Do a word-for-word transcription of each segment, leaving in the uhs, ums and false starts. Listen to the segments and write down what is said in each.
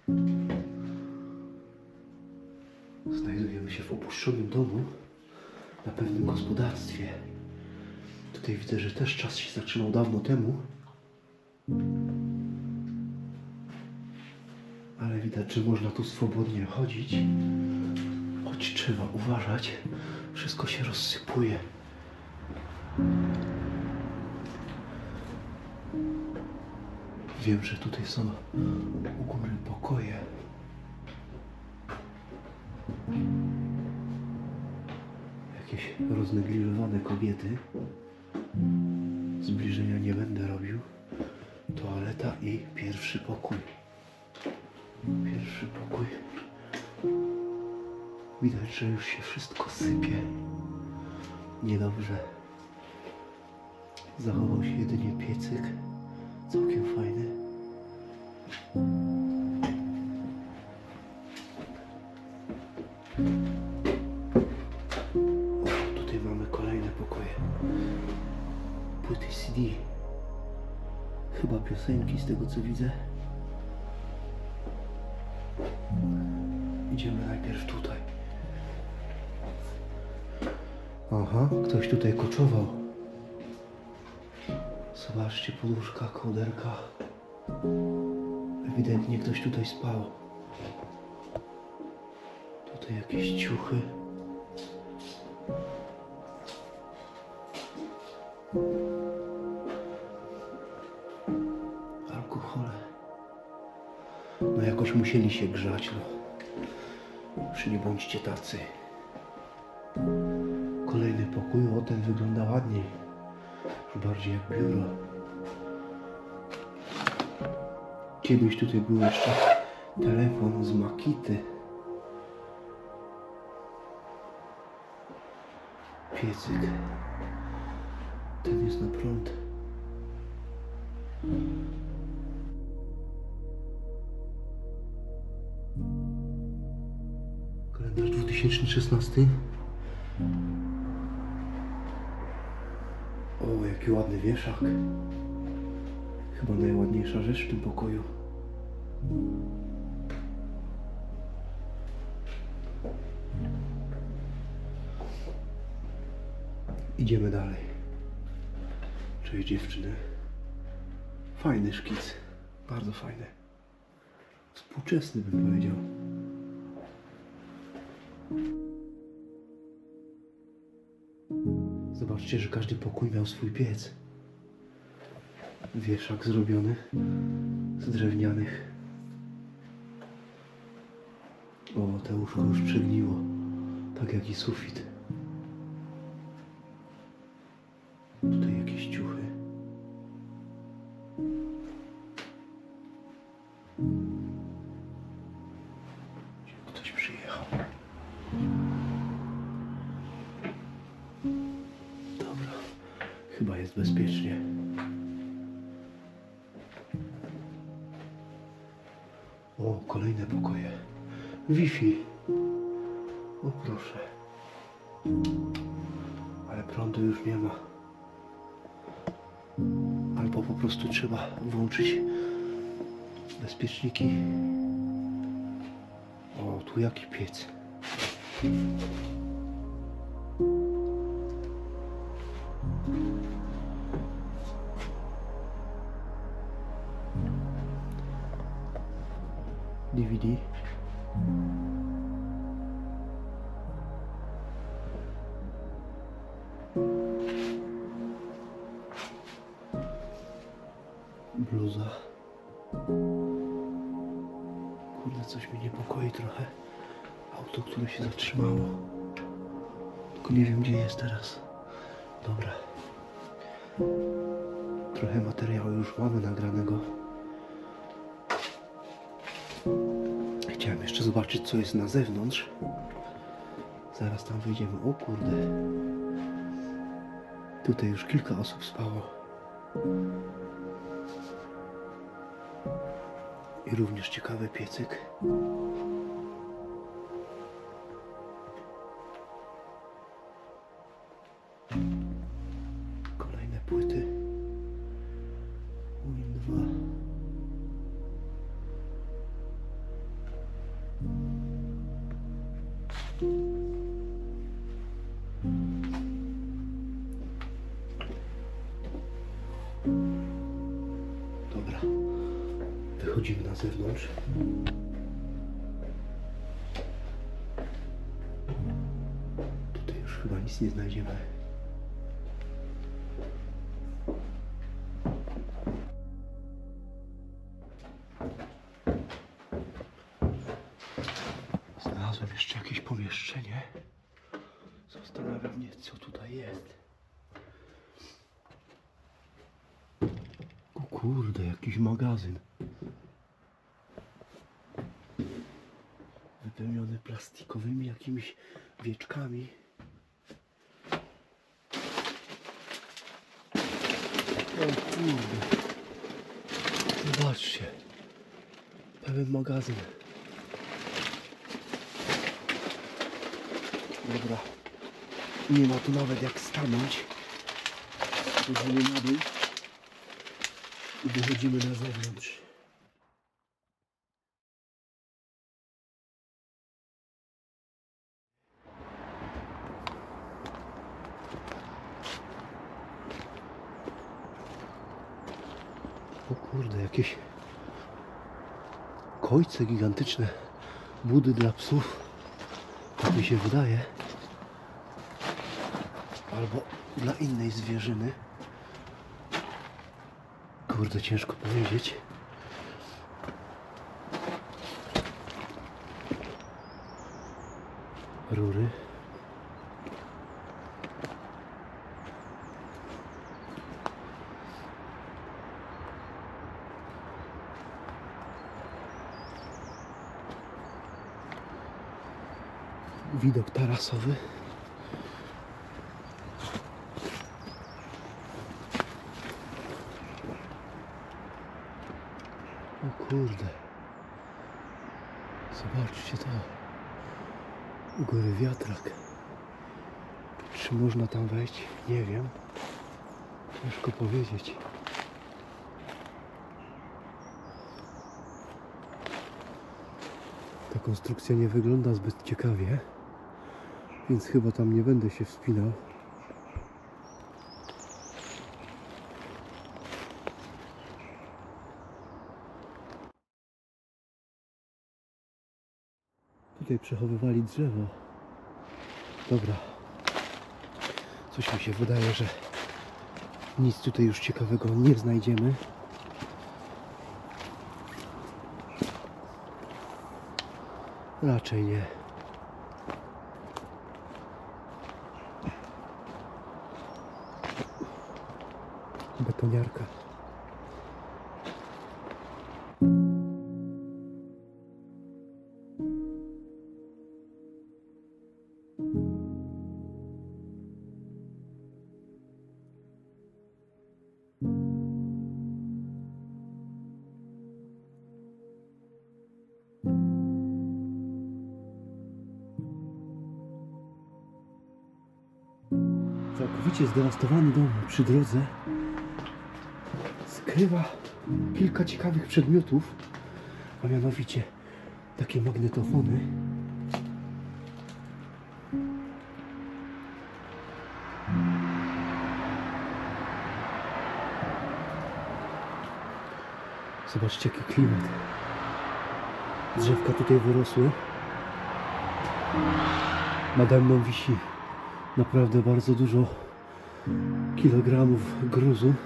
Znajdujemy się w opuszczonym domu, na pewnym gospodarstwie. Tutaj widzę, że też czas się zaczynał dawno temu. Ale widać, że można tu swobodnie chodzić. Choć trzeba uważać, wszystko się rozsypuje. Wiem, że tutaj są u góry pokoje. Jakieś roznegliżowane kobiety. Zbliżenia nie będę robił. Toaleta i pierwszy pokój. Pierwszy pokój. Widać, że już się wszystko sypie. Niedobrze. Zachował się jedynie piecyk. Całkiem fajny. O, tutaj mamy kolejne pokoje. Płyty C D. Chyba piosenki z tego co widzę. Idziemy najpierw tutaj. Aha, ktoś tutaj koczował. Zobaczcie, poduszka, kołderka. Ewidentnie ktoś tutaj spał. Tutaj jakieś ciuchy. Alkohole. No jakoś musieli się grzać, no. Już nie bądźcie tacy. Kolejny pokój, o ten wygląda ładniej. Już bardziej jak biuro. Kiedyś tutaj był jeszcze telefon z Makity. Piecyk. Ten jest na prąd. Kalendarz dwa tysiące szesnasty. O, jaki ładny wieszak. Chyba najładniejsza rzecz w tym pokoju. Idziemy dalej. Cześć dziewczyny. Fajny szkic. Bardzo fajny. Współczesny bym powiedział. Zobaczcie, że każdy pokój miał swój piec. Wieszak zrobiony z drewnianych. O, te łóżko już przegniło, tak jak i sufit. Tutaj jakieś ciuchy. Ktoś przyjechał. Dobra, chyba jest bezpiecznie. O, kolejne pokoje. Wi-Fi. O proszę. Ale prądu już nie ma. Albo po prostu trzeba włączyć bezpieczniki. O, tu jaki piec. D V D. Bluza. Kurde, coś mnie niepokoi trochę. Auto, które się zatrzymało. Tylko nie wiem, gdzie jest teraz. Dobra. Trochę materiału już mamy nagranego. Chciałem jeszcze zobaczyć, co jest na zewnątrz. Zaraz tam wyjdziemy. O kurde. Tutaj już kilka osób spało. I również ciekawy piecyk. Kolejne płyty. Win dwa. Wychodzimy na zewnątrz. Tutaj już chyba nic nie znajdziemy. Znalazłem jeszcze jakieś pomieszczenie. Zastanawiam mnie, co tutaj jest. O kurde, jakiś magazyn. Wypełniony plastikowymi jakimiś wieczkami. O kurde. Zobaczcie. Pełen magazyn. Dobra. Nie ma tu nawet jak stanąć. Schodzimy na dół i wychodzimy na zewnątrz. O kurde, jakieś kojce gigantyczne, budy dla psów, tak mi się wydaje, albo dla innej zwierzyny. Kurde, ciężko powiedzieć. Rury. Widok tarasowy. O kurde. Zobaczcie to. U góry wiatrak. Czy można tam wejść? Nie wiem. Ciężko powiedzieć. Ta konstrukcja nie wygląda zbyt ciekawie, więc chyba tam nie będę się wspinał. Tutaj przechowywali drzewo. Dobra. Coś mi się wydaje, że nic tutaj już ciekawego nie znajdziemy. Raczej nie. Betoniarka. Całkowicie zdewastowany dom przy drodze skrywa kilka ciekawych przedmiotów, a mianowicie takie magnetofony. Zobaczcie, jaki klimat. Drzewka tutaj wyrosły. Nade mną wisi naprawdę bardzo dużo kilogramów gruzu.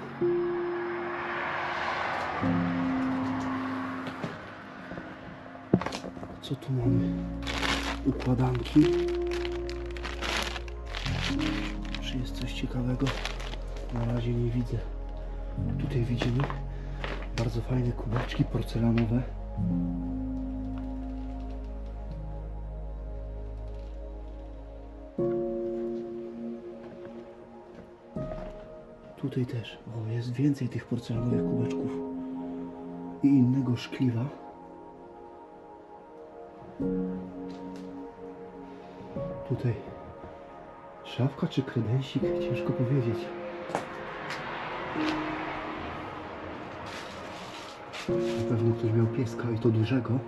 Co tu mamy? Układanki. Czy jest coś ciekawego? Na razie nie widzę. Tutaj widzimy bardzo fajne kubeczki porcelanowe. Tutaj też, o, jest więcej tych porcelanowych kubeczków i innego szkliwa. Tutaj szafka czy kredensik, ciężko powiedzieć. Na pewno ktoś miał pieska i to dużego.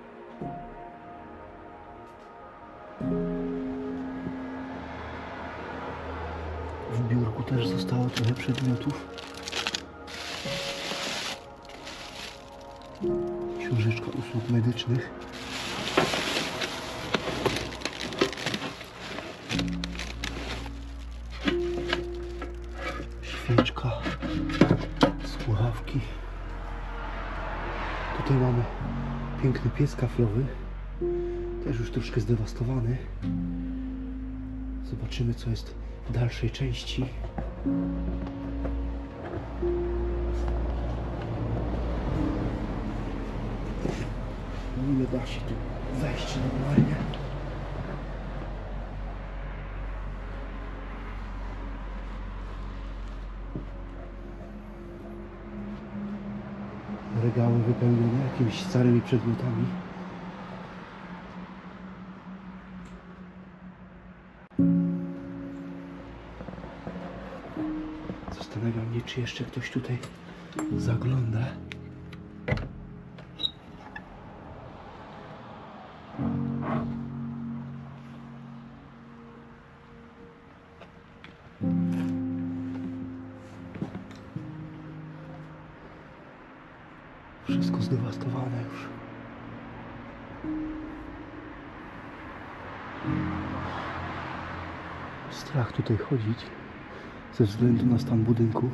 W biurku też zostało trochę przedmiotów. usług medycznych. Świeczka, słuchawki. Tutaj mamy piękny piec kaflowy, też już troszkę zdewastowany. Zobaczymy, co jest w dalszej części. O ile da się tu wejść normalnie. Regały wypełnione jakimiś starymi przedmiotami. Zastanawiam się, czy jeszcze ktoś tutaj zagląda. Wszystko zdewastowane już. Strach tutaj chodzić ze względu na stan budynku.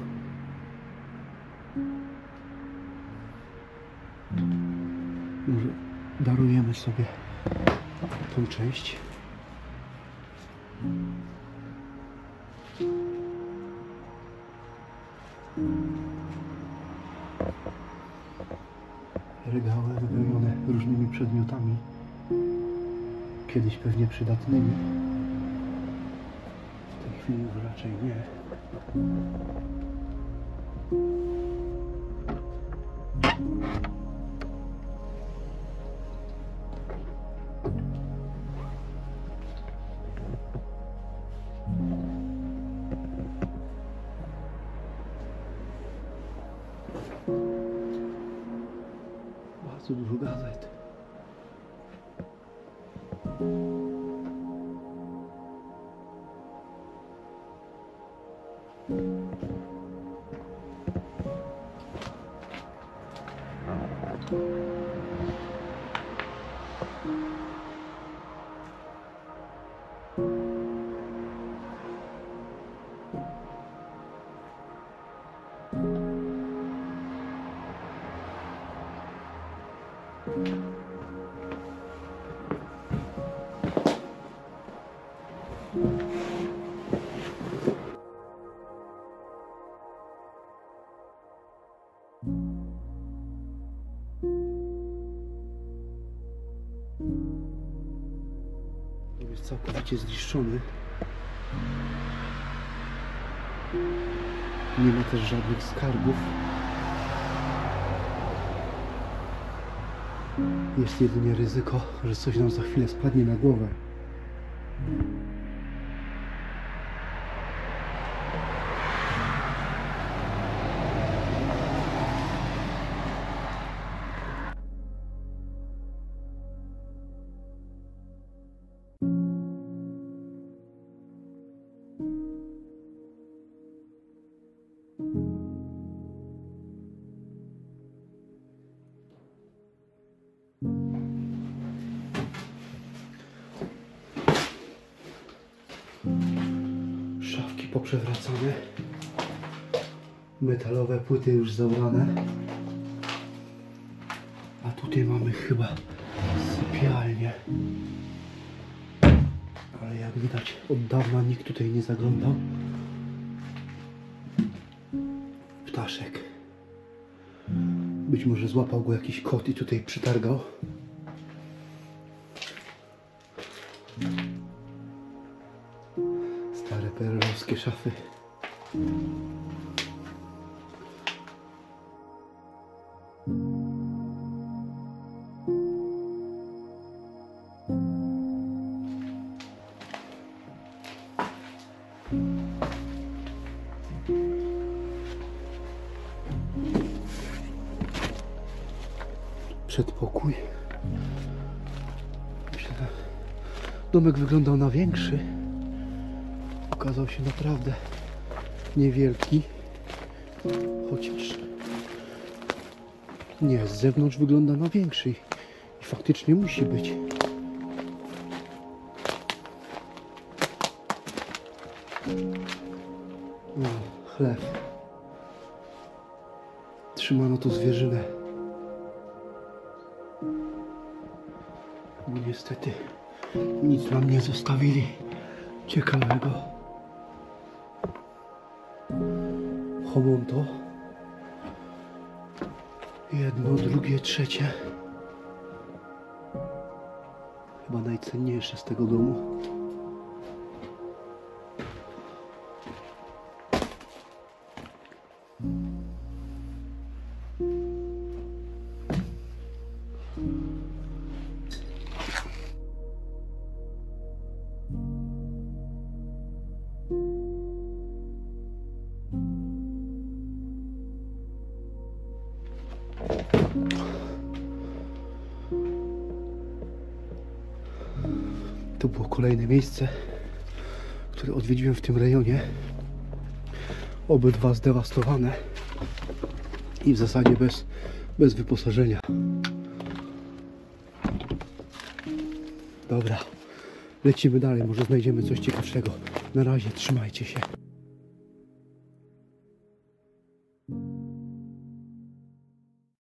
Może darujemy sobie tą część. Regały wypełnione różnymi przedmiotami, kiedyś pewnie przydatnymi. W tej chwili już raczej nie. Bardzo dużo gazet. Jest całkowicie zniszczony. Nie ma też żadnych skarbów. Jest jedynie ryzyko, że coś nam za chwilę spadnie na głowę. Szafki poprzewracane, metalowe płyty już zabrane, a tutaj mamy chyba sypialnię, ale jak widać od dawna nikt tutaj nie zaglądał. Ptaszek, być może złapał go jakiś kot i tutaj przytargał. Stare perelowskie szafy. Przedpokój. Myślę, że domek wyglądał na większy. Okazał się naprawdę niewielki. Chociaż nie, z zewnątrz wygląda na większy. I faktycznie musi być. No, chleb. Trzymano tu zwierzynę. No niestety nic nam nie zostawili ciekawego. Homonto. Jedno, drugie, trzecie. Chyba najcenniejsze z tego domu. To było kolejne miejsce, które odwiedziłem w tym rejonie. Obydwa zdewastowane i w zasadzie bez, bez wyposażenia. Dobra, lecimy dalej, może znajdziemy coś ciekawszego. Na razie, trzymajcie się.